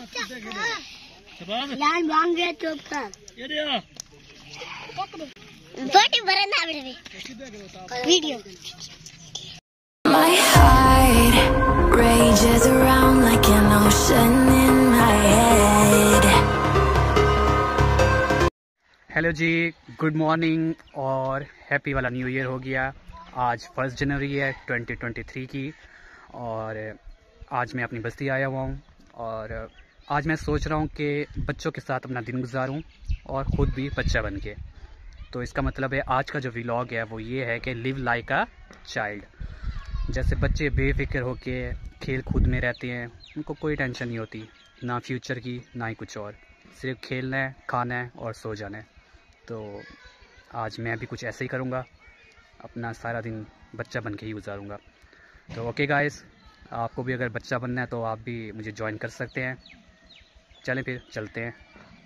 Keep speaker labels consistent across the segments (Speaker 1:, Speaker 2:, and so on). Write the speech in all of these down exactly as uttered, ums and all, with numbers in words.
Speaker 1: Line बांध गया चुप कर ये दिया फोटो भरना मेरे video My heart rages around like an ocean in my head.
Speaker 2: Hello जी, गुड मॉर्निंग और हैप्पी वाला न्यू ईयर हो गया। आज फर्स्ट जनवरी है ट्वेंटी ट्वेंटी थ्री की और आज मैं अपनी बस्ती आया हुआ हूँ और आज मैं सोच रहा हूँ कि बच्चों के साथ अपना दिन गुजारूँ और ख़ुद भी बच्चा बन के। तो इसका मतलब है आज का जो व्लॉग है वो ये है कि लिव लाइक अ चाइल्ड। जैसे बच्चे बेफिक्र होके खेल कूद में रहते हैं, उनको कोई टेंशन नहीं होती, ना फ्यूचर की ना ही कुछ और, सिर्फ खेलना है, खाना है और सो जाना है। तो आज मैं भी कुछ ऐसे ही करूँगा, अपना सारा दिन बच्चा बन के ही गुजारूँगा। तो ओके गाइस, आपको भी अगर बच्चा बनना है तो आप भी मुझे ज्वाइन कर सकते हैं। चलें फिर चलते हैं।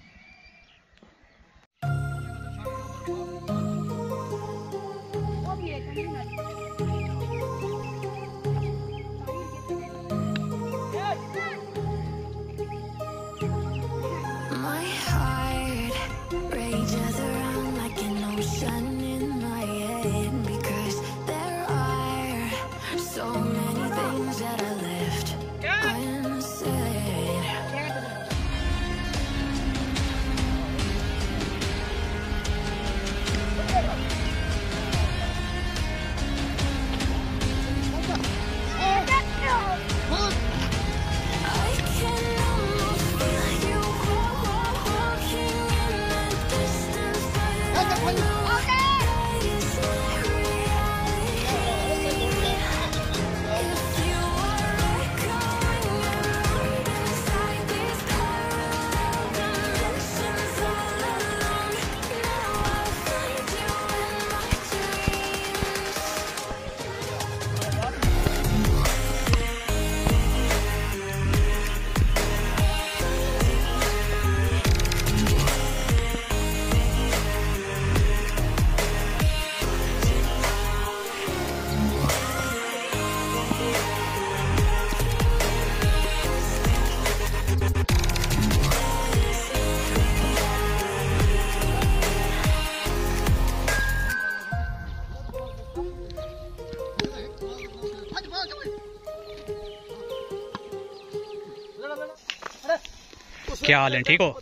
Speaker 2: क्या हाल है, ठीक हो?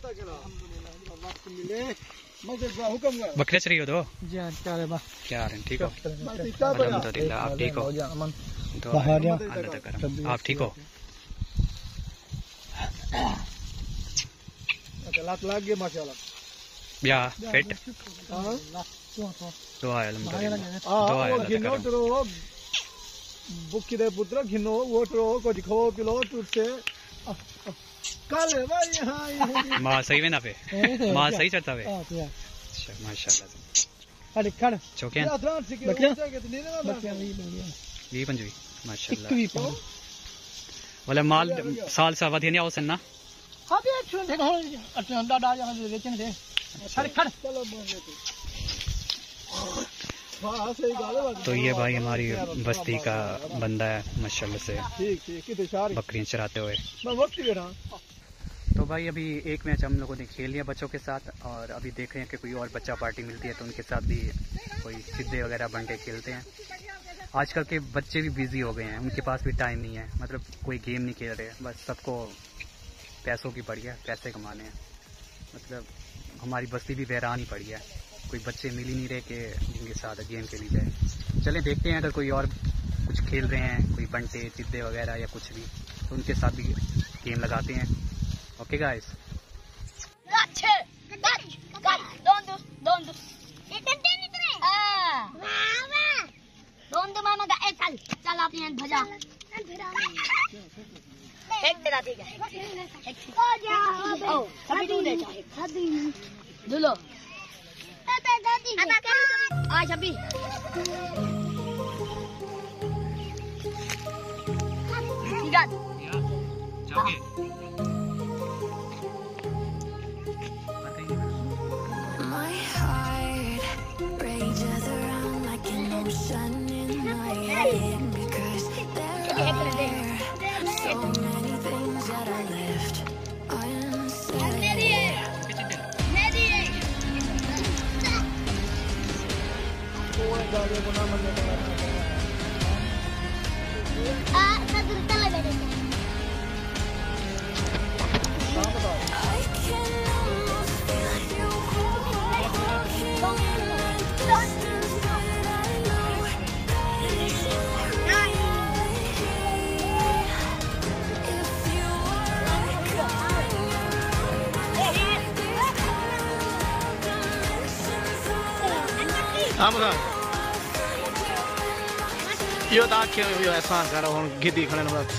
Speaker 2: बकरे चढ़ी हो तो क्या हाल है, ठीक हो? अल्हम्दुलिल्लाह, आप ठीक हो? आप ठीक हो? या फिट दुआ है अल्हम्दुलिल्लाह।
Speaker 3: बुक्की पुत्र घिनो वोटरो को दिखो पिलो तुझसे
Speaker 2: माँ सही में ना पे माँ सही चढ़ता है माशाल्लाह। चौकियां ये पंजवी माशाल्लाह वाला माल साल सा वधिया नहीं आओ ना। तो ये भाई हमारी बस्ती का बंदा है माशाल्लाह से, बकरियां चराते हुए। तो भाई अभी एक मैच हम लोगों ने खेल लिया बच्चों के साथ और अभी देख रहे हैं कि कोई और बच्चा पार्टी मिलती है तो उनके साथ भी कोई सिद्धे वगैरह बंटे खेलते हैं। आजकल के बच्चे भी बिजी हो गए हैं, उनके पास भी टाइम नहीं है, मतलब कोई गेम नहीं खेल रहे, बस सबको पैसों की पड़ी है, पैसे कमाने हैं। मतलब हमारी बस्ती भी वैरान ही पड़ी है, कोई बच्चे मिल ही नहीं रहे कि जिनके साथ गेम खेली जाए। चलें देखते हैं, अगर कोई और कुछ खेल रहे हैं, कोई बंटे चिद्दे वगैरह या कुछ भी, तो उनके साथ भी गेम लगाते हैं। ओके गाइस,
Speaker 1: चल आप यहाँ भजा एक तेरा ठीक है सभी तू ले जाए दुलो आज अभी My heart rages around like an ocean in my head because there are so many things that I left
Speaker 3: हम यो ताके यो ऐसा कर हुन गिद्दी खड़न बस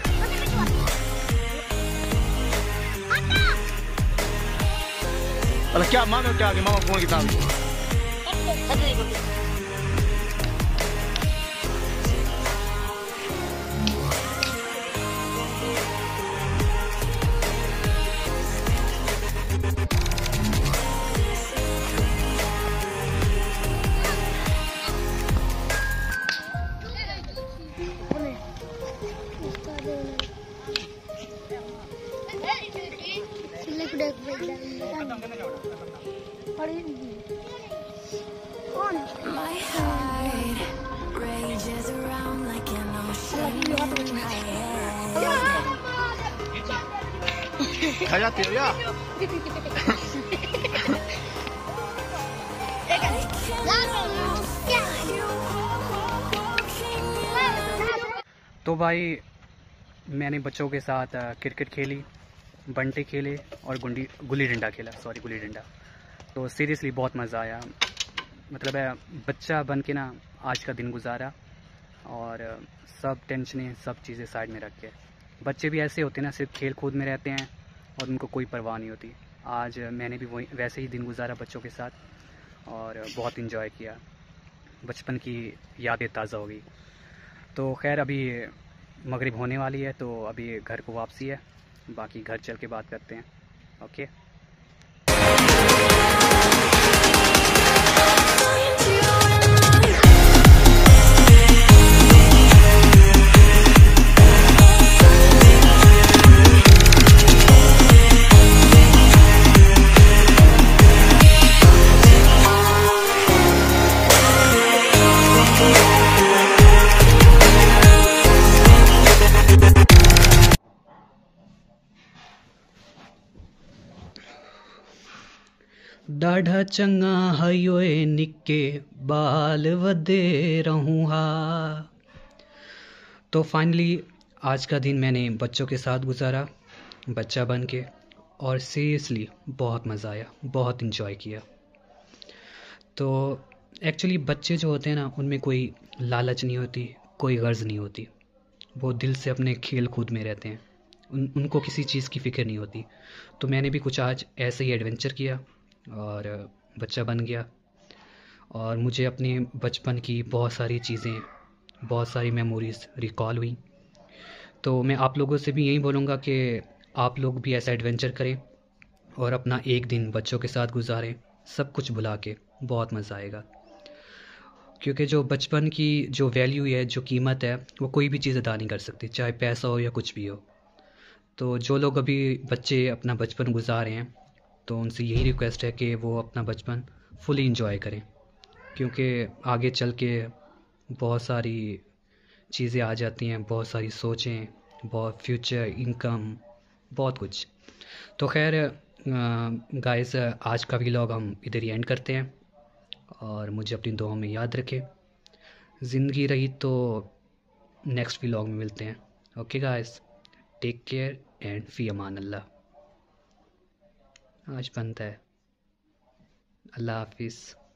Speaker 3: अरे क्या मांगे क्या कि मामा फोन कितना
Speaker 1: My heart rages around like an ocean in my head.
Speaker 3: खा जाती हो या
Speaker 2: तो भाई मैंने बच्चों के साथ क्रिकेट खेली, बंटे खेले और गुंडी गुल्ली डंडा खेला सॉरी गुल्ली डंडा। तो सीरियसली बहुत मज़ा आया। मतलब है बच्चा बन के ना आज का दिन गुजारा और सब टेंशनें सब चीज़ें साइड में रख के। बच्चे भी ऐसे होते हैं ना, सिर्फ खेल कूद में रहते हैं और उनको कोई परवाह नहीं होती। आज मैंने भी वही वैसे ही दिन गुजारा बच्चों के साथ और बहुत इन्जॉय किया, बचपन की यादें ताज़ा हो गई। तो खैर अभी मगरिब होने वाली है तो अभी घर को वापसी है, बाकी घर चल के बात करते हैं। ओके ॾाढा चंगा हयोए निक्के बाल वधे रहूं हा। तो फाइनली आज का दिन मैंने बच्चों के साथ गुजारा, बच्चा बन के, और सीरियसली बहुत मज़ा आया, बहुत इन्जॉय किया। तो एक्चुअली बच्चे जो होते हैं ना, उनमें कोई लालच नहीं होती, कोई गर्ज नहीं होती। वो दिल से अपने खेल कूद में रहते हैं, उन उनको किसी चीज़ की फ़िक्र नहीं होती। तो मैंने भी कुछ आज ऐसे ही एडवेंचर किया और बच्चा बन गया और मुझे अपने बचपन की बहुत सारी चीज़ें, बहुत सारी मेमोरीज़ रिकॉल हुई। तो मैं आप लोगों से भी यही बोलूँगा कि आप लोग भी ऐसा एडवेंचर करें और अपना एक दिन बच्चों के साथ गुजारें, सब कुछ भुला के। बहुत मज़ा आएगा, क्योंकि जो बचपन की जो वैल्यू है, जो कीमत है, वो कोई भी चीज़ अदा नहीं कर सकती, चाहे पैसा हो या कुछ भी हो। तो जो लोग अभी बच्चे अपना बचपन गुजार रहे हैं, तो उनसे यही रिक्वेस्ट है कि वो अपना बचपन फुली इंजॉय करें, क्योंकि आगे चल के बहुत सारी चीज़ें आ जाती हैं, बहुत सारी सोचें, बहुत फ्यूचर, इनकम, बहुत कुछ। तो खैर गाइस, आज का व्लॉग हम इधर ही एंड करते हैं और मुझे अपनी दुआओं में याद रखें। ज़िंदगी रही तो नेक्स्ट व्लॉग में मिलते हैं। Okay guys, take care and फी अमान अल्लाह। आज बनता है। अल्लाह हाफिज़।